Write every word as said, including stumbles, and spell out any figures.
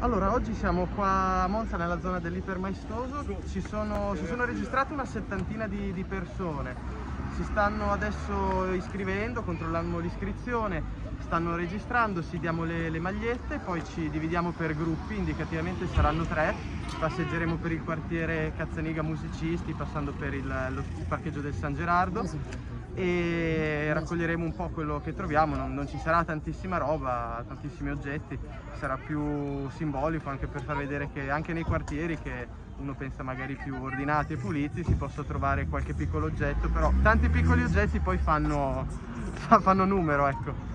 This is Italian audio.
Allora, oggi siamo qua a Monza nella zona dell'Ipermaestoso, ci sono, si sono registrate una settantina di, di persone, si stanno adesso iscrivendo, controllando l'iscrizione, stanno registrandosi, diamo le, le magliette, poi ci dividiamo per gruppi, indicativamente saranno tre, passeggeremo per il quartiere Cazzaniga Musicisti, passando per il, lo, il parcheggio del San Gerardo e raccoglieremo un po' quello che troviamo. Non, non ci sarà tantissima roba, tantissimi oggetti, sarà più simbolico anche per far vedere che anche nei quartieri che uno pensa magari più ordinati e puliti si possa trovare qualche piccolo oggetto, però tanti piccoli oggetti poi fanno, fanno numero, ecco.